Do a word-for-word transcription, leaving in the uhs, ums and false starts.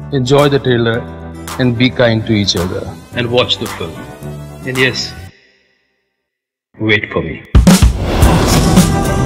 enjoy the trailer, and be kind to each other. And watch the film. And yes, wait for me.